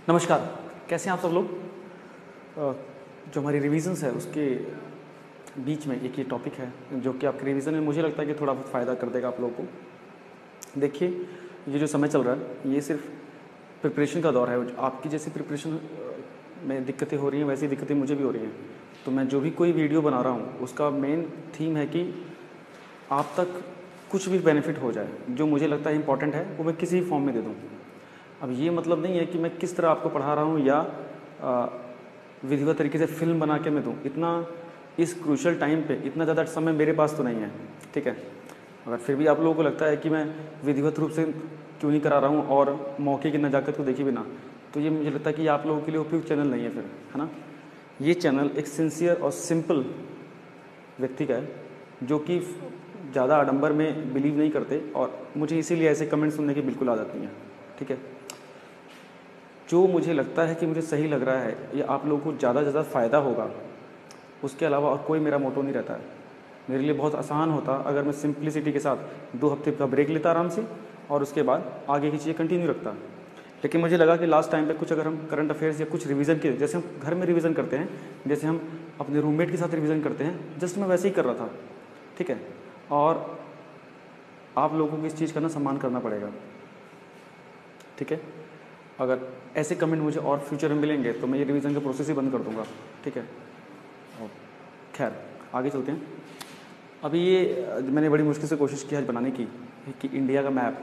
नमस्कार। कैसे हैं आप सब लोग। जो हमारी रिविजन्स है उसके बीच में एक ये टॉपिक है जो कि आपके रिवीजन में मुझे लगता है कि थोड़ा बहुत फ़ायदा कर देगा आप लोगों को। देखिए, ये जो समय चल रहा है ये सिर्फ प्रिपरेशन का दौर है। आपकी जैसी प्रिपरेशन में दिक्कतें हो रही हैं वैसी दिक्कतें मुझे भी हो रही हैं। तो मैं जो भी कोई वीडियो बना रहा हूँ उसका मेन थीम है कि आप तक कुछ भी बेनिफिट हो जाए, जो मुझे लगता है इंपॉर्टेंट है वो मैं किसी भी फॉर्म में दे दूँ। अब ये मतलब नहीं है कि मैं किस तरह आपको पढ़ा रहा हूँ या विधिवत तरीके से फिल्म बना के मैं दूँ। इतना इस क्रूशल टाइम पे इतना ज़्यादा समय मेरे पास तो नहीं है, ठीक है। अगर फिर भी आप लोगों को लगता है कि मैं विधिवत रूप से क्यों नहीं करा रहा हूँ और मौके की नज़ाकत को देखे बिना, तो ये मुझे लगता है कि आप लोगों के लिए उपयुक्त चैनल नहीं है फिर, है ना। ये चैनल एक सिंसियर और सिंपल व्यक्ति का है जो कि ज़्यादा आडंबर में बिलीव नहीं करते, और मुझे इसीलिए ऐसे कमेंट सुनने की बिल्कुल आदत नहीं है, ठीक है। जो मुझे लगता है कि मुझे सही लग रहा है या आप लोगों को ज़्यादा से ज़्यादा फ़ायदा होगा, उसके अलावा और कोई मेरा मोटो नहीं रहता है। मेरे लिए बहुत आसान होता अगर मैं सिंप्लिसिटी के साथ 2 हफ्ते का ब्रेक लेता आराम से और उसके बाद आगे की चीज़ें कंटिन्यू रखता। लेकिन मुझे लगा कि लास्ट टाइम पे कुछ अगर हम करंट अफेयर्स या कुछ रिवीजन के, जैसे हम घर में रिवीजन करते हैं, जैसे हम अपने रूममेट के साथ रिवीजन करते हैं, जस्ट मैं वैसे ही कर रहा था, ठीक है। और आप लोगों को इस चीज़ का ना सम्मान करना पड़ेगा, ठीक है। अगर ऐसे कमेंट मुझे और फ्यूचर में मिलेंगे तो मैं ये रिवीजन का प्रोसेस ही बंद कर दूंगा, ठीक है। और खैर आगे चलते हैं। अभी ये मैंने बड़ी मुश्किल से कोशिश की आज बनाने की कि इंडिया का मैप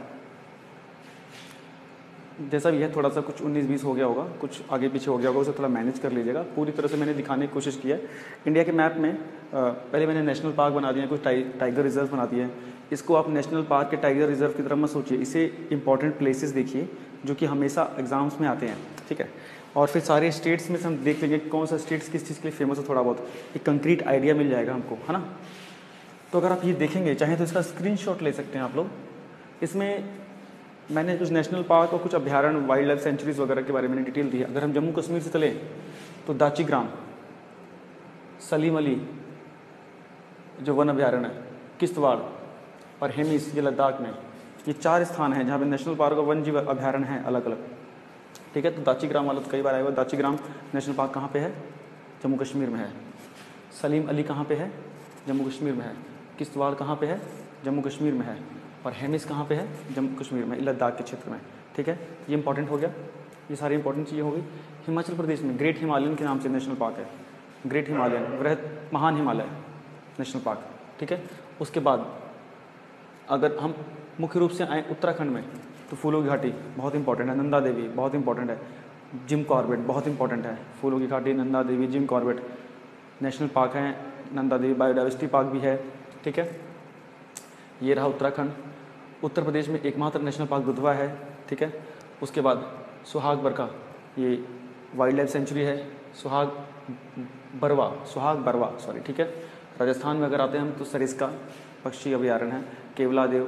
जैसा भी है, थोड़ा सा कुछ 19-20 हो गया होगा, कुछ आगे पीछे हो गया होगा, उसे थोड़ा मैनेज कर लीजिएगा। पूरी तरह से मैंने दिखाने की कोशिश की है। इंडिया के मैप में पहले मैंने नेशनल पार्क बना दिए हैं, कुछ टाइगर रिजर्व बना दिए हैं। इसको आप नेशनल पार्क के टाइगर रिजर्व की तरफ मत सोचिए, इसे इंपॉर्टेंट प्लेसेस देखिए जो कि हमेशा एग्जाम्स में आते हैं, ठीक है। और फिर सारे स्टेट्स में से हम देख लेंगे कौन सा स्टेट्स किस चीज़ के लिए फेमस है, थोड़ा बहुत एक कंक्रीट आइडिया मिल जाएगा हमको, है ना। तो अगर आप ये देखेंगे, चाहे तो इसका स्क्रीनशॉट ले सकते हैं आप लोग। इसमें मैंने कुछ नेशनल पार्क और कुछ अभ्यारण्य, वाइल्ड लाइफ सेंचुरीज वगैरह के बारे में डिटेल दी है। अगर हम जम्मू कश्मीर से चले तो दाची ग्राम, सलीम अली जो वन अभ्यारण्य है, किश्तवाड़ और हेमिस ये लद्दाख में, ये 4 स्थान हैं जहाँ पे नेशनल पार्क और वन जीव अभ्यारण्य हैं अलग अलग, ठीक है। तो दाची ग्राम वाला तो कई बार आया हुआ। दाची ग्राम नेशनल पार्क कहाँ पे है? जम्मू कश्मीर में है। सलीम अली कहाँ पे है? जम्मू कश्मीर में है। किश्तवाड़ कहाँ पे है? जम्मू कश्मीर में है। और हेमिस कहाँ पे है? जम्मू कश्मीर में, लद्दाख के क्षेत्र में, ठीक है। ये इंपॉर्टेंट हो गया, ये सारी इंपॉर्टेंट चीज़ें हो गई। हिमाचल प्रदेश में ग्रेट हिमालयन के नाम से नेशनल पार्क है, ग्रेट हिमालयन, वृहद महान हिमालय नेशनल पार्क, ठीक है। उसके बाद अगर हम मुख्य रूप से आए उत्तराखंड में तो फूलों की घाटी बहुत इंपॉर्टेंट है, नंदा देवी बहुत इंपॉर्टेंट है, जिम कॉर्बेट बहुत इंपॉर्टेंट है। फूलों की घाटी, Nanda Devi, Jim Corbett national park हैं। नंदा देवी बायोडाइवर्सिटी पार्क भी है, ठीक है। ये रहा उत्तराखंड। उत्तर प्रदेश में एकमात्र नेशनल पार्क दुधवा है, ठीक है। उसके बाद सुहाग बरका, ये वाइल्ड लाइफ सेंचुरी है। सुहाग बरवा सॉरी, ठीक है। राजस्थान में अगर आते हैं हम तो सरिस्का पक्षी अभ्यारण्य है। केवलादेव,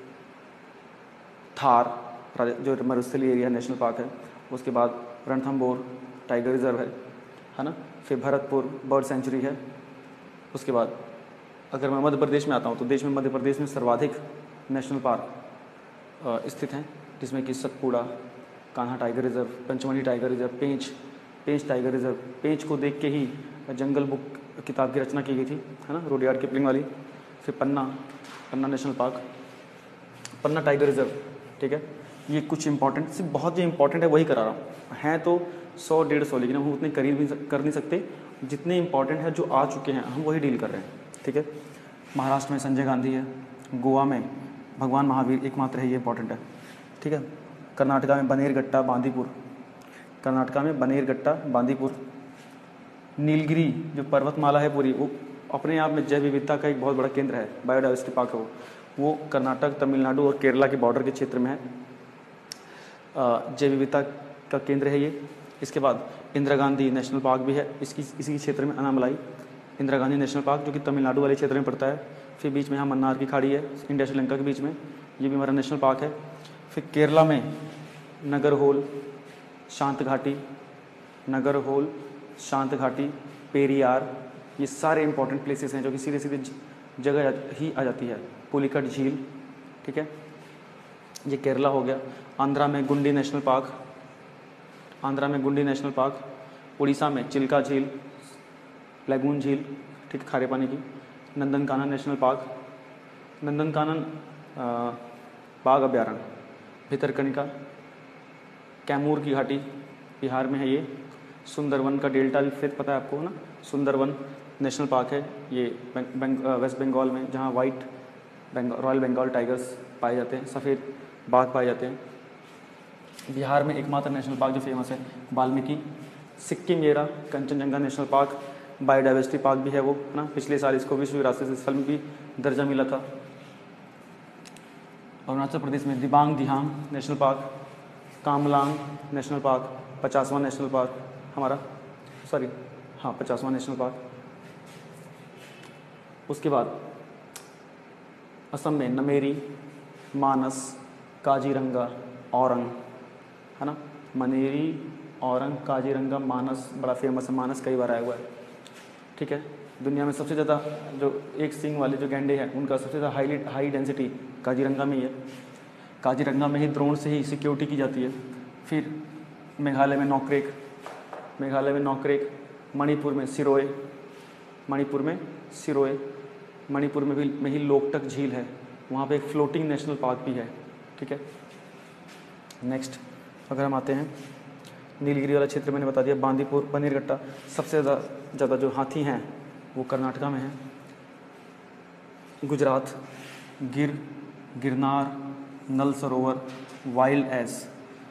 थार जो मरुस्थलीय एरिया नेशनल पार्क है। उसके बाद रणथंबोर टाइगर रिजर्व है ना। फिर भरतपुर बर्ड सेंचुरी है। उसके बाद अगर मैं मध्य प्रदेश में आता हूँ तो देश में मध्य प्रदेश में सर्वाधिक नेशनल पार्क स्थित हैं, जिसमें कि Satpura, Kanha tiger reserve, Pachmarhi tiger reserve, Pench tiger reserve. Pench को देख के ही जंगल बुक किताब की रचना की गई थी, है ना, रुडयार्ड किपलिंग वाली। फिर Panna national park, Panna tiger reserve, ठीक है। ये कुछ इंपॉर्टेंट, सिर्फ बहुत जो इंपॉर्टेंट है वही करा रहा हूँ। हैं तो 100-150, लेकिन हम उतने करीब कर नहीं सकते। जितने इंपॉर्टेंट है जो आ चुके हैं हम वही डील कर रहे हैं, ठीक है। महाराष्ट्र में संजय गांधी है। गोवा में भगवान महावीर एकमात्र है, ये इंपॉर्टेंट है, ठीक है। कर्नाटका में बनेरघट्टा बांदीपुर। नीलगिरी जो पर्वतमाला है पूरी, वो अपने आप में जैव विविधता का एक बहुत बड़ा केंद्र है, बायोडाइवर्सिटी पार्क है वो कर्नाटक, तमिलनाडु और केरला के बॉर्डर के क्षेत्र में है। जैव विविधता का केंद्र है ये। इसके बाद इंदिरा गांधी नेशनल पार्क भी है इसी क्षेत्र में, अनामलाई इंदिरा गांधी नेशनल पार्क, जो कि तमिलनाडु वाले क्षेत्र में पड़ता है। फिर बीच में यहाँ मन्नार की खाड़ी है, इंडिया श्रीलंका के बीच में, ये भी हमारा नेशनल पार्क है। फिर केरला में नगरहोल शांत घाटी, पेरियार, ये सारे इंपॉर्टेंट प्लेसेस हैं जो कि सीधे जगह ही आ जाती है। पुलिकट झील, ठीक है, ये केरला हो गया। आंध्रा में गुंडी नेशनल पार्क, आंध्रा में गुंडी नेशनल पार्क, उड़ीसा में चिल्का झील, लैगून झील, ठीक है, खारे पानी की। नंदनकानन नेशनल पार्क, नंदनकानन बाघ अभ्यारण्य, भितरकनिका, कैमूर की घाटी बिहार में है ये। सुंदरवन का डेल्टा भी फिर पता है आपको ना, सुंदरवन नेशनल पार्क है ये वेस्ट बंगाल में, जहाँ वाइट रॉयल बंगाल टाइगर्स पाए जाते हैं, सफ़ेद बाघ पाए जाते हैं। बिहार में एकमात्र नेशनल पार्क जो फेमस है वाल्मीकि। सिक्किम ये रहा Kanchenjunga national park, biodiversity park भी है वो, है ना, पिछले साल इसको विश्व विरासत स्थल में भी दर्जा मिला था। अरुणाचल प्रदेश में Dibang Dihang national park, Kamlang national park, 50वां नेशनल पार्क हमारा, 50वां नेशनल पार्क। उसके बाद असम में नमेरी, मानस, काजीरंगा, औरंग, है ना, मनेरी, औरंग, काजीरंगा, मानस बड़ा फेमस है, मानस कई बार आया हुआ है, ठीक है। दुनिया में सबसे ज़्यादा जो एक सींग वाले जो गैंडे हैं उनका सबसे ज़्यादा हाई डेंसिटी काजीरंगा में ही है। काजीरंगा में ही ड्रोन से ही सिक्योरिटी की जाती है। फिर मेघालय में नौक्रेक, मणिपुर में सिरोए, मणिपुर में ही लोकटक झील है, वहाँ पे एक फ्लोटिंग नेशनल पार्क भी है, ठीक है। नेक्स्ट अगर हम आते हैं नीलगिरी वाला क्षेत्र, मैंने बता दिया, बांदीपुर, बनीरघट्टा। सबसे ज़्यादा जो हाथी हैं वो कर्नाटका में हैं। गुजरात, गिरनार, नल सरोवर, वाइल्ड एस,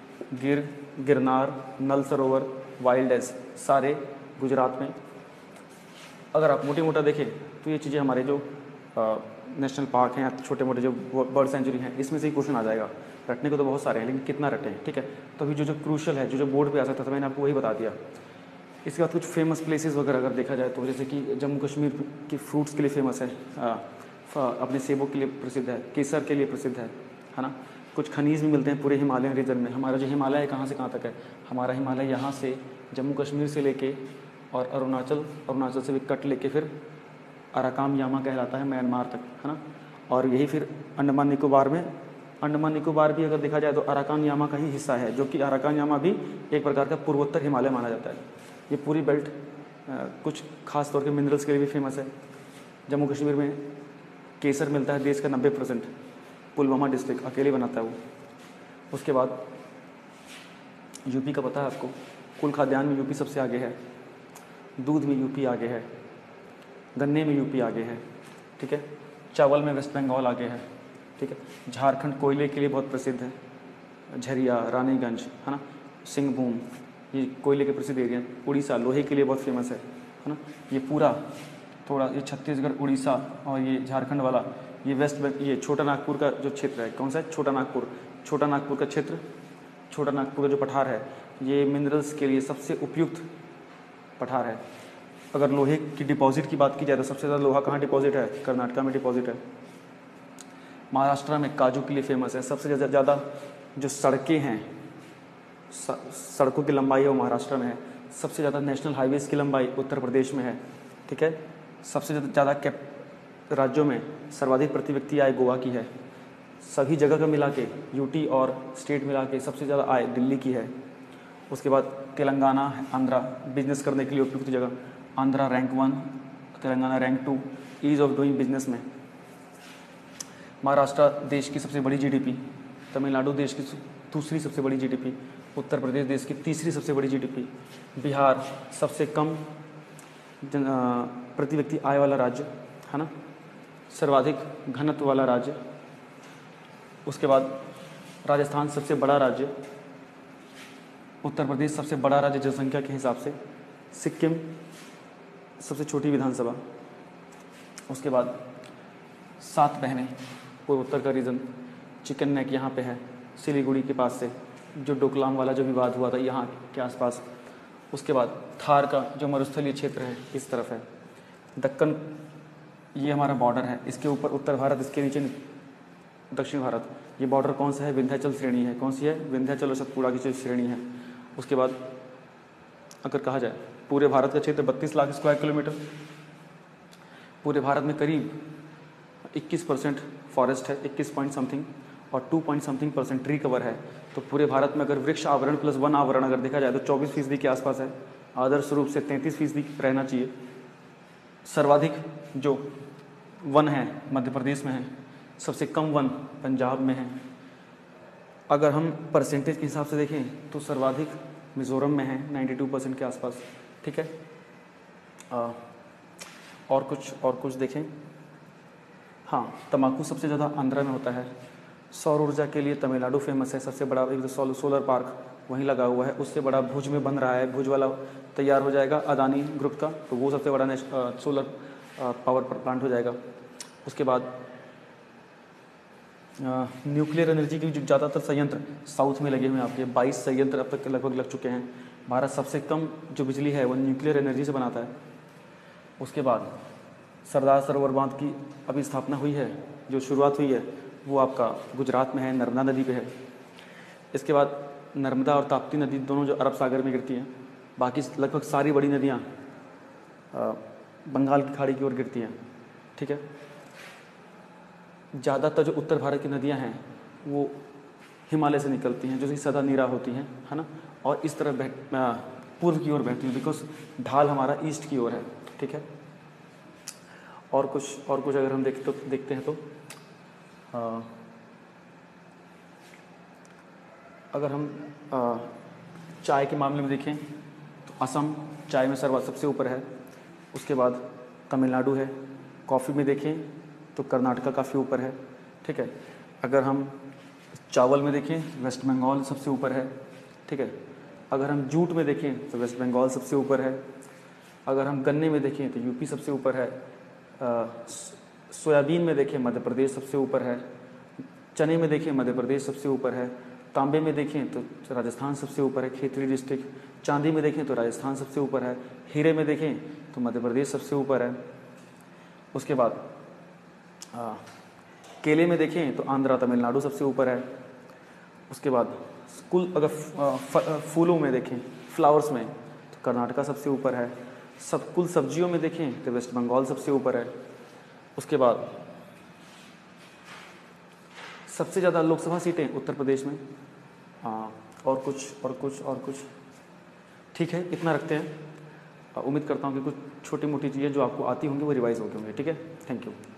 गिरनार, नल सरोवर, वाइल्ड एस, सारे गुजरात में। अगर आप मोटा देखें तो ये चीज़ें हमारे जो नेशनल पार्क हैं या छोटे मोटे जो बर्ड सेंचुरी हैं, इसमें से ही क्वेश्चन आ जाएगा। रटने को तो बहुत सारे हैं लेकिन कितना रटें, ठीक है। तो अभी जो क्रूशल है, जो बोर्ड पे आ सकता था, मैंने आपको वही बता दिया। इसके बाद कुछ फेमस प्लेसेस वगैरह अगर देखा जाए तो जैसे कि जम्मू कश्मीर की फ्रूट्स के लिए फेमस है, अपने सेबों के लिए प्रसिद्ध है, केसर के लिए प्रसिद्ध है ना। कुछ खनिज भी मिलते हैं पूरे हिमालयन रीजन में। हमारा जो हिमालय है कहाँ से कहाँ तक है, हमारा हिमालय यहाँ से जम्मू कश्मीर से लेके और अरुणाचल से भी कट लेके फिर अराकाम यामा कहलाता है म्यांमार तक, है ना। और यही फिर अंडमान निकोबार भी अगर देखा जाए तो अराकान यामा का ही हिस्सा है, जो कि अराकान यामा भी एक प्रकार का पूर्वोत्तर हिमालय माना जाता है। ये पूरी बेल्ट कुछ खास तौर के मिनरल्स के लिए भी फेमस है। जम्मू कश्मीर में केसर मिलता है देश का 90%, पुलवामा डिस्ट्रिक्ट अकेले बनाता है वो। उसके बाद यूपी का पता है आपको, कुल खाद्यान्न में यूपी सबसे आगे है, दूध में यूपी आगे है, गन्ने में यूपी आगे है, ठीक है। चावल में वेस्ट बंगाल आगे है, ठीक है। झारखंड कोयले के लिए बहुत प्रसिद्ध है, झरिया, रानीगंज, है ना, सिंहभूम, ये कोयले के प्रसिद्ध एरिया। उड़ीसा लोहे के लिए बहुत फेमस है ना। ये पूरा थोड़ा ये छत्तीसगढ़, उड़ीसा और ये झारखंड वाला, ये छोटा नागपुर का जो क्षेत्र है, कौन सा है, छोटा नागपुर का क्षेत्र, छोटा नागपुर का जो पठार है, ये मिनरल्स के लिए सबसे उपयुक्त पठार है। अगर लोहे की डिपॉजिट की बात की जाए तो सबसे ज़्यादा लोहा कहाँ डिपॉजिट है, कर्नाटका में डिपॉजिट है। महाराष्ट्र में काजू के लिए फेमस है। सबसे ज़्यादा जो सड़कें हैं, सड़कों की लंबाई है वो महाराष्ट्र में है। सबसे ज़्यादा नेशनल हाईवेज़ की लंबाई उत्तर प्रदेश में है, ठीक है। सबसे ज़्यादा राज्यों में सर्वाधिक प्रति व्यक्ति आय गोवा की है। सभी जगह का मिला के, यूटी और स्टेट मिला के सबसे ज़्यादा आय दिल्ली की है। उसके बाद तेलंगाना, आंध्रा, बिजनेस करने के लिए उपयुक्त जगह। Andhra rank 1, Telangana rank 2 ease of doing business में। महाराष्ट्र देश की सबसे बड़ी जीडीपी, तमिलनाडु देश की दूसरी सबसे बड़ी जीडीपी, उत्तर प्रदेश देश की तीसरी सबसे बड़ी जीडीपी, बिहार सबसे कम प्रति व्यक्ति आय वाला राज्य, है ना, सर्वाधिक घनत्व वाला राज्य। उसके बाद राजस्थान सबसे बड़ा राज्य, उत्तर प्रदेश सबसे बड़ा राज्य जनसंख्या के हिसाब से, सिक्किम सबसे छोटी विधानसभा। उसके बाद 7 बहनें, पूर्वोत्तर का रीजन, चिकन नेक यहाँ पे है, सिलीगुड़ी के पास से, जो डोकलाम वाला जो विवाद हुआ था यहाँ के आसपास। उसके बाद थार का जो मरुस्थलीय क्षेत्र है इस तरफ है। दक्कन ये हमारा बॉर्डर है, इसके ऊपर उत्तर भारत, इसके नीचे दक्षिण भारत। ये बॉर्डर कौन सा है, विंध्याचल श्रेणी है। कौन सी है, विंध्याचल और सतपुड़ा की जो श्रेणी है। उसके बाद अगर कहा जाए पूरे भारत का क्षेत्र 32 लाख स्क्वायर किलोमीटर। पूरे भारत में करीब 21% फॉरेस्ट है, 21 पॉइंट समथिंग, और 2 पॉइंट समथिंग % ट्री कवर है। तो पूरे भारत में अगर वृक्ष आवरण प्लस वन आवरण अगर देखा जाए तो 24% के आसपास है। आदर्श रूप से 33% रहना चाहिए। सर्वाधिक जो वन है मध्य प्रदेश में है, सबसे कम वन पंजाब में है। अगर हम परसेंटेज के हिसाब से देखें तो सर्वाधिक मिज़ोरम में है 92% के आसपास। ठीक है। और कुछ देखें। हाँ, तंबाकू सबसे ज़्यादा आंध्रा में होता है। सौर ऊर्जा के लिए तमिलनाडु फेमस है, सबसे बड़ा एक सोलर पार्क वहीं लगा हुआ है। उससे बड़ा भुज में बन रहा है, भुज वाला तैयार हो जाएगा अदानी ग्रुप का, तो वो सबसे बड़ा सोलर पावर प्लांट हो जाएगा। उसके बाद न्यूक्लियर एनर्जी के जो ज़्यादातर संयंत्र साउथ में लगे हुए हैं आपके, 22 संयंत्र अब तक लगभग लग चुके हैं। भारत सबसे कम जो बिजली है वो न्यूक्लियर एनर्जी से बनाता है। उसके बाद सरदार सरोवर बांध की अभी स्थापना हुई है, जो शुरुआत हुई है वो आपका गुजरात में है, नर्मदा नदी पे है। इसके बाद नर्मदा और ताप्ती नदी दोनों जो अरब सागर में गिरती हैं। बाकी लगभग सारी बड़ी नदियाँ बंगाल की खाड़ी की ओर गिरती हैं। ठीक है। ज़्यादातर जो उत्तर भारत की नदियाँ हैं वो हिमालय से निकलती हैं, जो कि सदा नीरा होती हैं, है ना, और इस तरह पूर्व की ओर बहती हैं, बिकॉज ढाल हमारा ईस्ट की ओर है। ठीक है। और कुछ अगर हम देखते हैं तो अगर हम चाय के मामले में देखें तो असम चाय में सबसे ऊपर है। उसके बाद तमिलनाडु है। कॉफ़ी में देखें तो कर्नाटका काफ़ी ऊपर है। ठीक है। अगर हम चावल में देखें वेस्ट बंगाल सबसे ऊपर है। ठीक है। अगर हम जूट में देखें तो वेस्ट बंगाल सबसे ऊपर है। अगर हम गन्ने में देखें तो यूपी सबसे ऊपर है। सोयाबीन में देखें मध्य प्रदेश सबसे ऊपर है। चने में देखें मध्य प्रदेश सबसे ऊपर है। तांबे में देखें तो राजस्थान सबसे ऊपर है, खेतरी डिस्ट्रिक्ट। चांदी में देखें तो राजस्थान सबसे ऊपर है। हीरे में देखें तो मध्य प्रदेश सबसे ऊपर है। उसके बाद केले में देखें तो आंध्रा तमिलनाडु सबसे ऊपर है। उसके बाद अगर फूलों में देखें, फ्लावर्स में, तो कर्नाटका सबसे ऊपर है। कुल सब्जियों में देखें तो वेस्ट बंगाल सबसे ऊपर है। उसके बाद सबसे ज़्यादा लोकसभा सीटें उत्तर प्रदेश में। और कुछ ठीक है, इतना रखते हैं। उम्मीद करता हूँ कि कुछ छोटी मोटी चीज़ें जो आपको आती होंगी वो रिवाइज़ हो गई होंगी। ठीक है। Thank you.